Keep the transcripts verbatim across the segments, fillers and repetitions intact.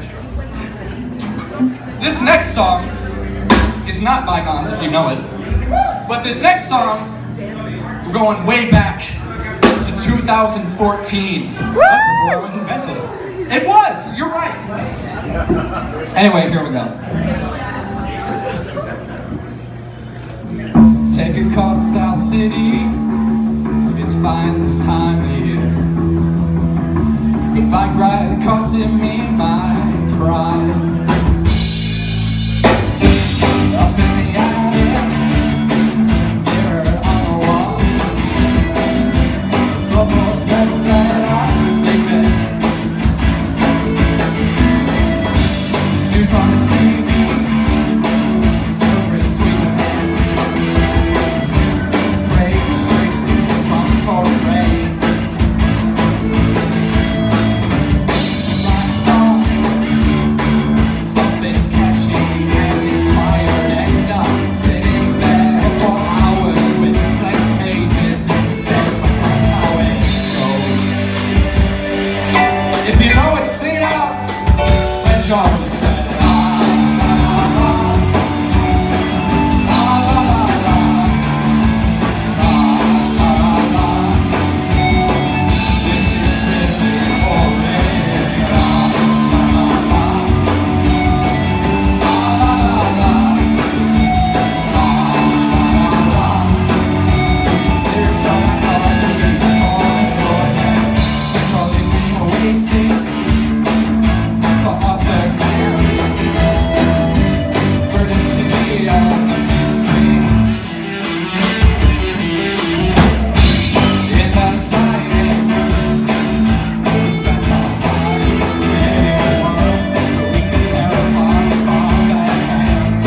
orchestra. This next song is not Bygones, if you know it. But this next song, we're going way back to two thousand fourteen. That's before it was invented. It was, you're right. Anyway, here we go. Take a car to South City. It's fine this time of year. The bike ride costing me my pride. Up in the attic, mirror on the wall. Floorboards better that I sleep in. News on the T V, still pretty sweet to me. Brave straight to the trunks for the rain. Lights on, something catchy and inspired, and I'm sitting there for hours with blank pages instead, but that's how it goes. If you know it, sing it out. When John said, la la la, la la la la, la la la. This is really boring. La la la la, la la la la, la la la. These lyrics are like hard to be torn for them. Still calling me waiting for other men. British T V on the big screen. In the dining room, we spent our time creating a world that we could tear apart with our bare hands.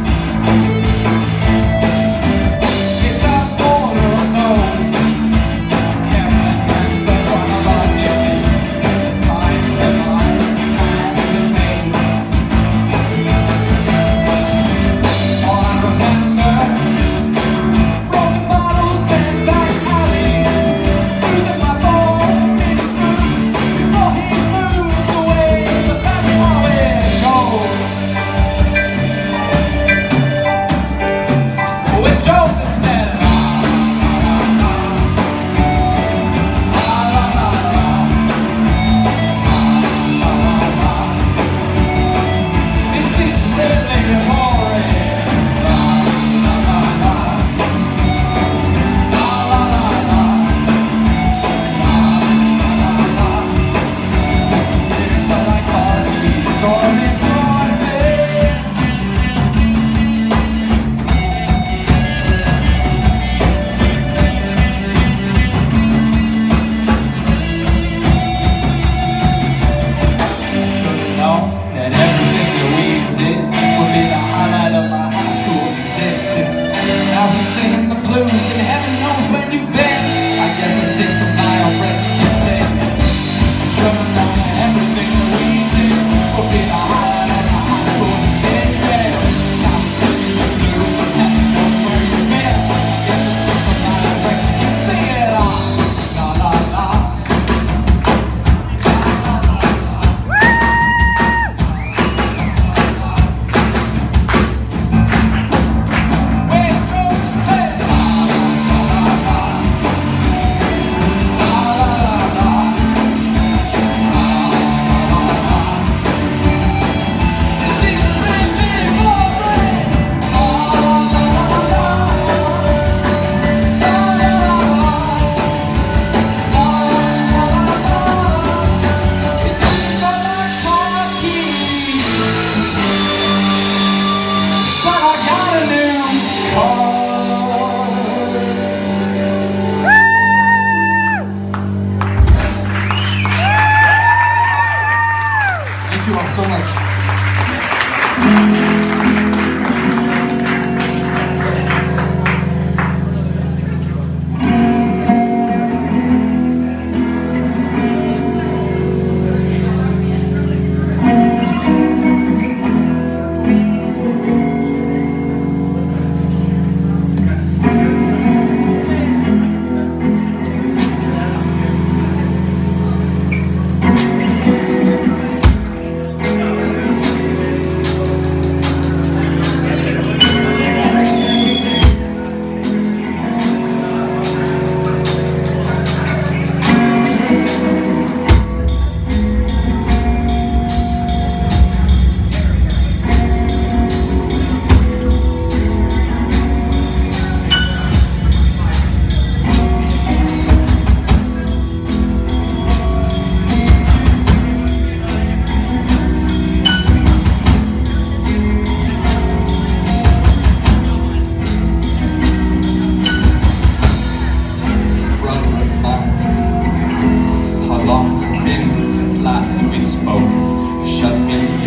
It's a border unknown. Can't remember chronologically the times that I had been made. All I remember, broken bottles and back alley, losing my phone in his room before he moved away. But that's how it goes. When Joker said, la la la la, la la la la, la la la. This is really boring. La la la la, la la la la, la la la. These lyrics are like heartbeats on me, on me. I should've known that everything that we did would be the highlight of my high school existence. Now he's singing the blues and heaven knows where you've been. I guess I stick to my own friends and keep saying it. I should've known that everything that we did would be the highlight of my high school existence. Now he's singing the blues and heaven knows where you've been. I guess I stick to my own friends and keep singing it. La la la. When Joker said, la la la la, la la la la, la la la. This is really boring. La la la la, la la la la, it's just like car keys, but I got a new car. Thank you all so much.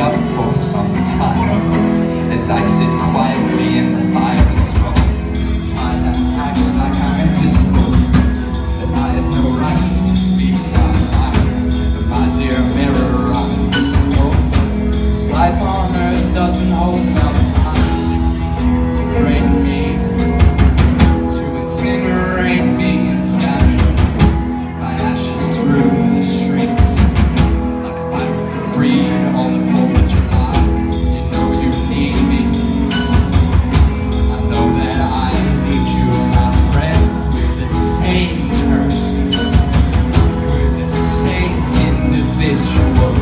up for some time as I sit quietly in the fire and smoke, trying to act like I'm invisible, that I have no right to speak my mind. But my dear mirror, I'm invisible. This life on earth doesn't hold no time to break me, to incinerate me and scatter my ashes through the streets like viral debris on the fourth of July. You know you need me. I know that I need you, my friend. We're the same person. We're the same individual.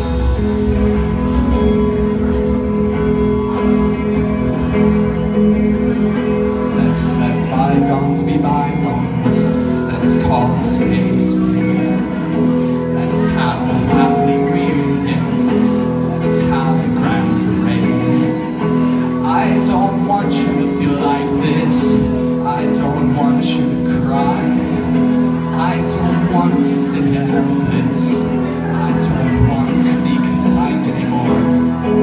Let's let bygones be bygones. Let's call a spade a spade. Let's have a family reunion. Let's have a grand parade. I don't want you to feel like this. I don't want you to cry. I don't want to sit here helpless. I don't want to be confined anymore.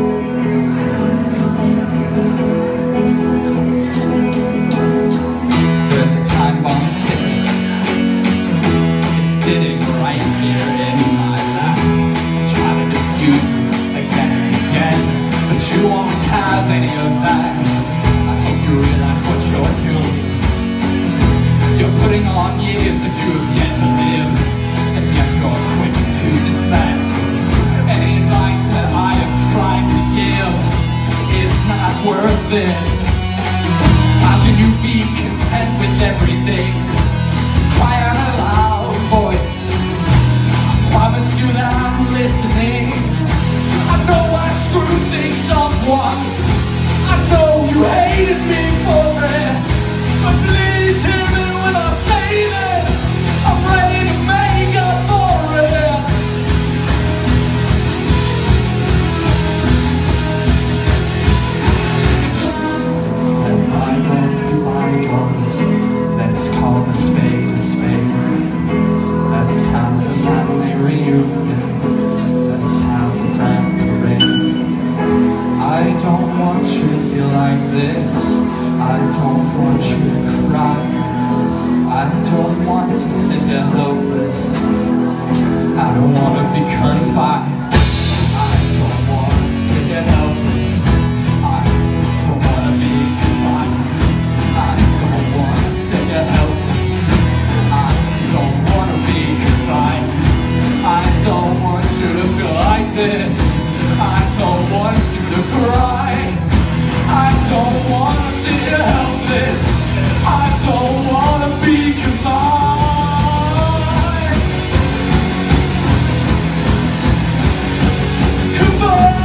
There's a time bomb ticking. It's sitting right here in my lap. I try to defuse it again and again, but you won't have any of that. I hope you realize what you're doing. You're putting on years that you have yet to live, and yet you're quick to dismantle any advice that I have tried to give. It's not worth it. How can you be content with everything? Cry out a loud voice. I promise you that I'm listening. I know I screwed things up once. I know you hated me for it, but please hear me when I say this. I'm ready to make up for it. Let bygones be bygones. Let's call a spade a spade. Let's have a family reunion. Let's have a grand parade. I don't want you to feel like this. I don't want you to cry. I don't want to sit here helpless. I don't want to be confined. I don't want to sit here helpless. I don't want to be confined. I don't want to sit here helpless. I don't want to be confined. I don't want you to feel like this. I don't want you to cry. I don't want to sit here helpless. I don't want to be confined. Confined.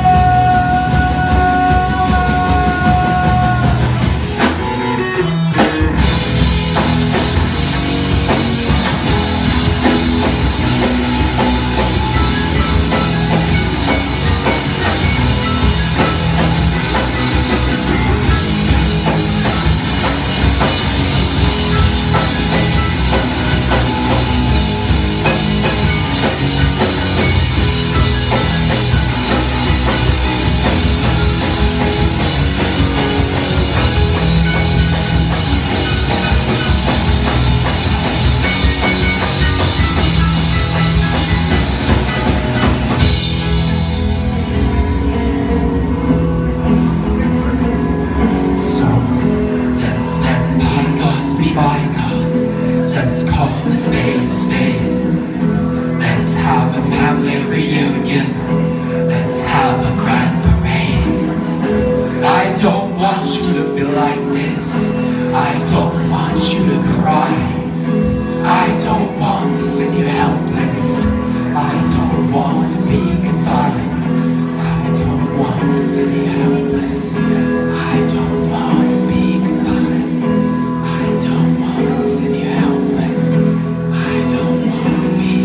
Let's call a spade a spade. Let's have a family reunion. Let's have a grand parade. I don't want you to feel like this. I don't want you to cry. I don't want to see you helpless. I don't want to be confined. I don't want to see you helpless. I don't want to be confined. I don't want to see you helpless. I don't want to be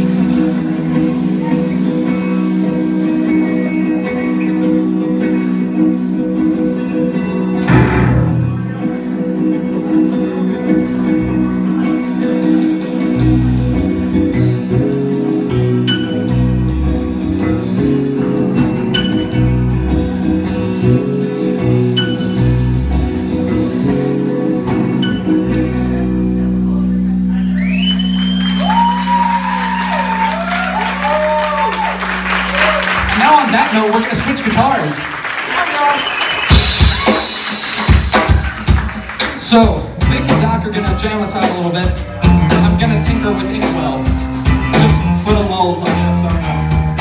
confined. to switch guitars. So, Vic and Doc are gonna jam us out a little bit. I'm gonna tinker with Inkwell, just for the lulz, I guess. I don't know.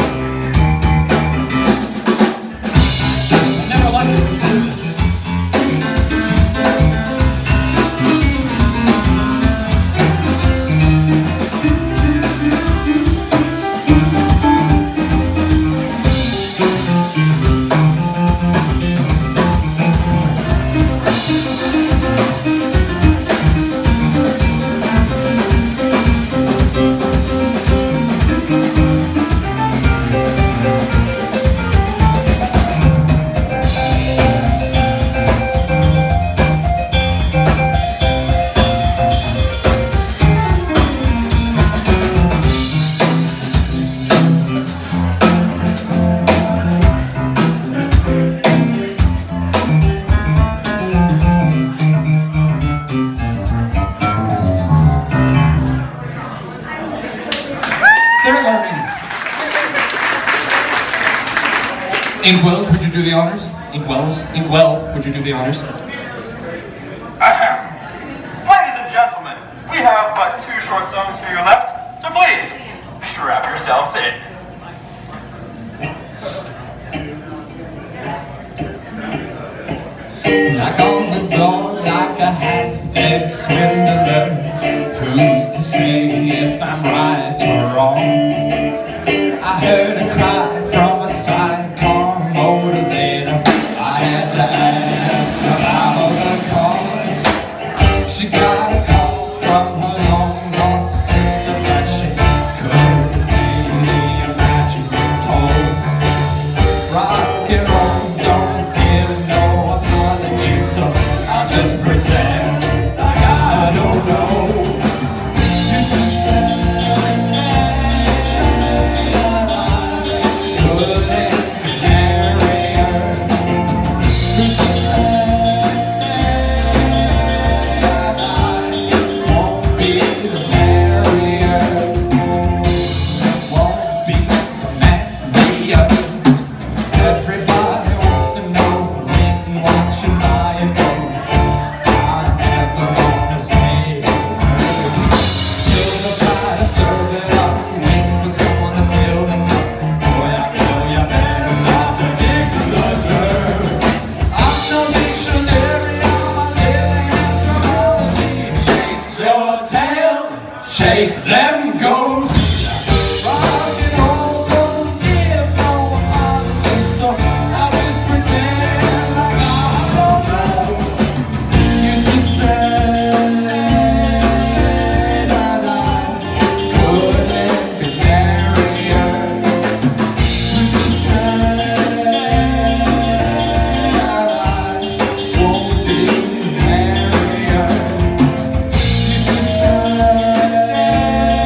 I never liked it before this. Inkwells, would you do the honors? Inkwells? Inkwell, would you do the honors? Ahem. Ladies and gentlemen, we have but two short songs for you left, so please, strap yourselves in. Knock on the door like a half-dead swindler. Who's to say if I'm right or wrong? I heard a cry from a sidecar motivator. I had to ask about the cause. She got a call from her long-lost sister that she couldn't really imagine it's home. Rock and roll don't give no apology, so I'll just pretend like I don't know. This is sad. Chase them ghosts. Rock and roll don't give no apology, so I just pretend like I don't know. Used to say that I couldn't be married. Used to say that I won't be married. Used to say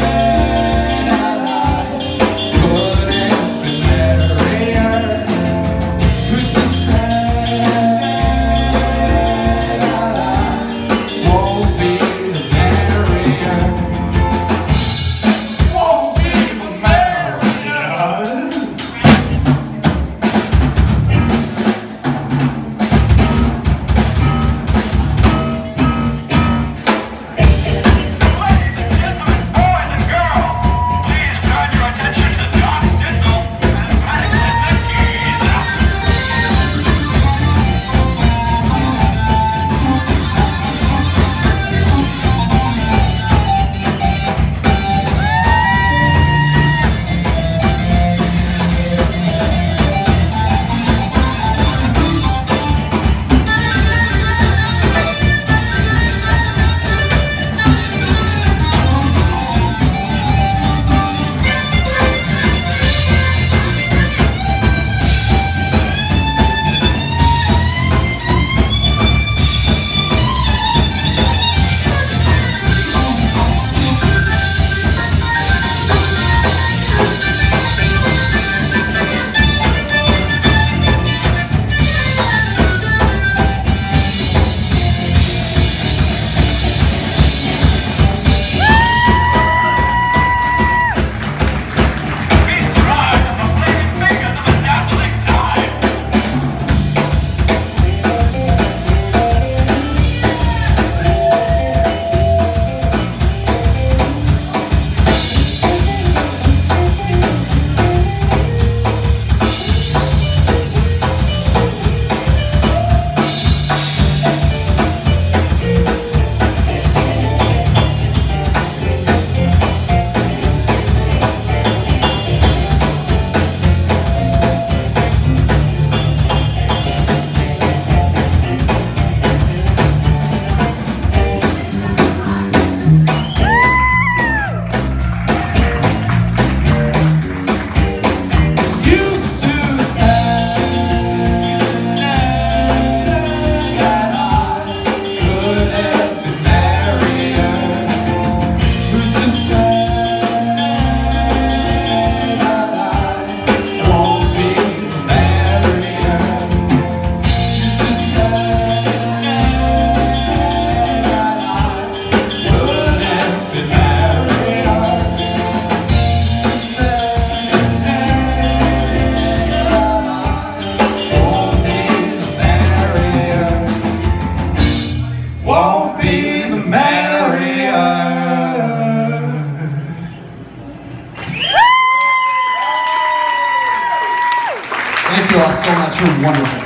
Thank you all so much. You're wonderful.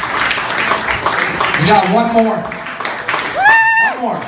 We got one more. One more.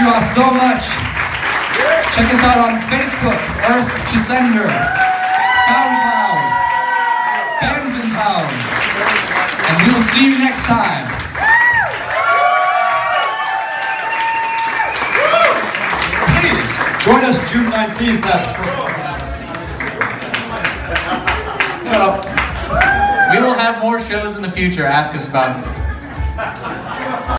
you all so much. Check us out on Facebook, Earth to Sender, SoundCloud, Bands in Town, and we will see you next time. Please join us June nineteenth at Shut up. We will have more shows in the future. Ask us about it.